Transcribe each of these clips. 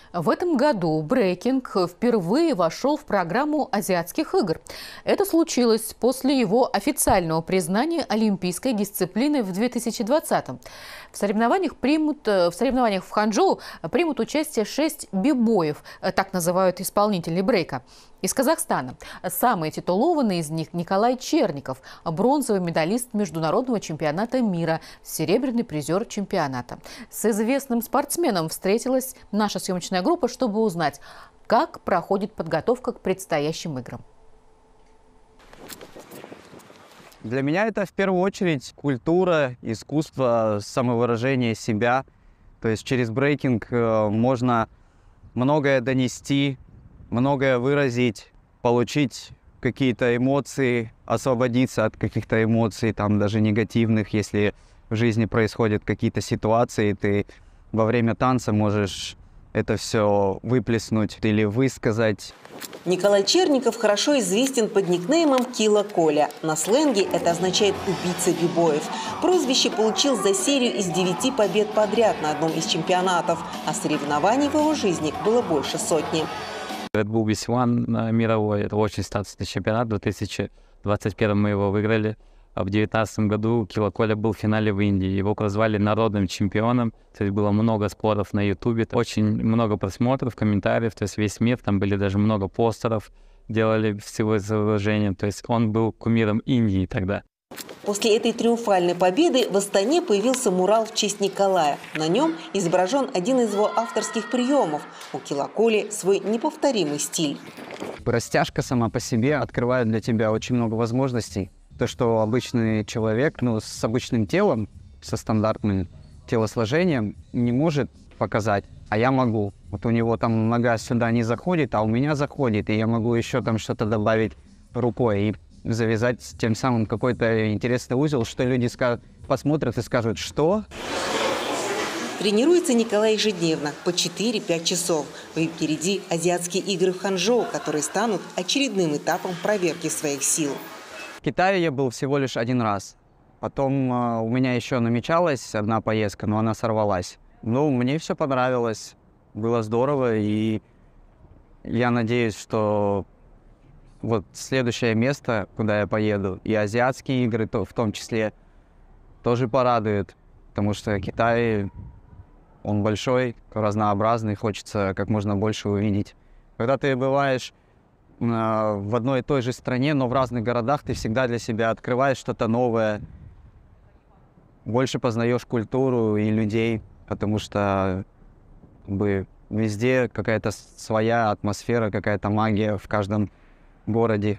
В этом году брейкинг впервые вошел в программу азиатских игр. Это случилось после его официального признания олимпийской дисциплины в 2020-м. В соревнованиях в Ханчжоу примут участие 6 бибоев, так называют исполнителей брейка, из Казахстана. Самый титулованный из них Николай Черников, бронзовый медалист международного чемпионата мира, серебряный призер чемпионата. С известным спортсменом встретилась наша съемочная группа, чтобы узнать, как проходит подготовка к предстоящим играм. Для меня это в первую очередь культура, искусство, самовыражение себя. То есть через брейкинг можно многое донести, многое выразить, получить какие-то эмоции, освободиться от каких-то эмоций, там даже негативных. Если в жизни происходят какие-то ситуации, ты во время танца можешь это все выплеснуть или высказать. Николай Черников хорошо известен под никнеймом Килла Коля. На сленге это означает «убийца бибоев». Прозвище получил за серию из 9 побед подряд на одном из чемпионатов, а соревнований в его жизни было больше сотни. Это был One мировой, это очень статусный чемпионат. В 2021 мы его выиграли. А в 2019 году Килла Коля был в финале в Индии. Его прозвали народным чемпионом. То есть было много споров на Ютубе, очень много просмотров, комментариев. То есть весь мир, там были даже много постеров, делали всего изображения. То есть он был кумиром Индии тогда. После этой триумфальной победы в Астане появился мурал в честь Николая. На нем изображен один из его авторских приемов. У Килла Коли свой неповторимый стиль. Растяжка сама по себе открывает для тебя очень много возможностей. То, что обычный человек, с обычным телом, со стандартным телосложением, не может показать, а я могу. Вот у него там нога сюда не заходит, а у меня заходит, и я могу еще там что-то добавить рукой и завязать тем самым какой-то интересный узел, что люди посмотрят и скажут, что? Тренируется Николай ежедневно, по 4-5 часов. Впереди азиатские игры в Ханчжоу, которые станут очередным этапом проверки своих сил. В Китае я был всего лишь один раз. Потом у меня еще намечалась одна поездка, но она сорвалась. Мне все понравилось, было здорово, и я надеюсь, что вот следующее место, куда я поеду, и азиатские игры в том числе, тоже порадует, потому что Китай, он большой, разнообразный, хочется как можно больше увидеть. Когда ты бываешь в одной и той же стране, но в разных городах, ты всегда для себя открываешь что-то новое, больше познаешь культуру и людей, потому что везде какая-то своя атмосфера, какая-то магия в каждом городе.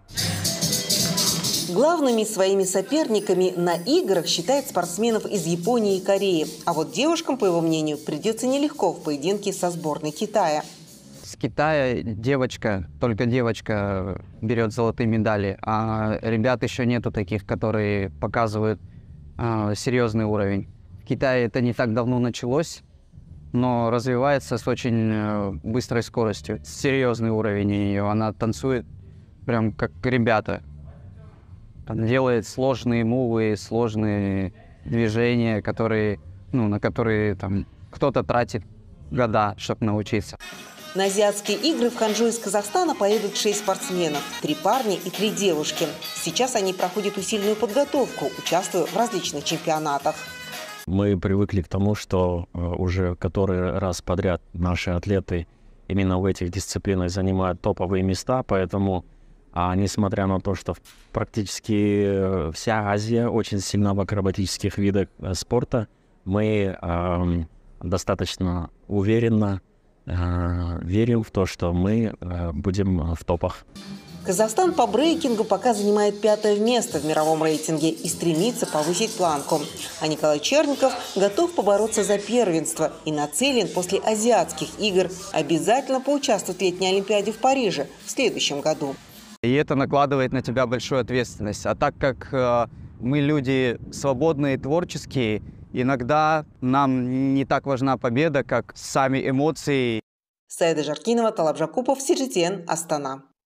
Главными своими соперниками на играх считает спортсменов из Японии и Кореи. А вот девушкам, по его мнению, придется нелегко в поединке со сборной Китая. С Китая только девочка берет золотые медали, а ребят еще нету таких, которые показывают серьезный уровень. В Китае это не так давно началось, но развивается с очень быстрой скоростью. Серьезный уровень у нее, она танцует прям как ребята. Она делает сложные мувы, сложные движения, на которые там кто-то тратит года, чтобы научиться. На азиатские игры в Ханчжоу из Казахстана поедут 6 спортсменов, 3 парня и 3 девушки. Сейчас они проходят усиленную подготовку, участвуя в различных чемпионатах. Мы привыкли к тому, что уже который раз подряд наши атлеты именно в этих дисциплинах занимают топовые места, поэтому, несмотря на то, что практически вся Азия очень сильна в акробатических видах спорта, мы достаточно уверенно верим в то, что мы будем в топах. Казахстан по брейкингу пока занимает 5-е место в мировом рейтинге и стремится повысить планку. А Николай Черников готов побороться за первенство и нацелен после азиатских игр обязательно поучаствовать в летней Олимпиаде в Париже в следующем году. И это накладывает на тебя большую ответственность. А так как мы люди свободные, творческие, иногда нам не так важна победа, как сами эмоции. Саида Жаркинова, Талап Жакупов, CGTN, Астана.